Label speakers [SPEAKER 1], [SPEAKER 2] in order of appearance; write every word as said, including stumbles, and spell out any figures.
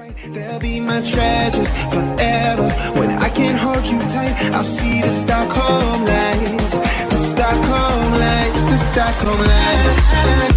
[SPEAKER 1] They'll be my treasures forever. When I can't hold you tight, I'll see the Stockholm lights, the Stockholm lights, the Stockholm lights.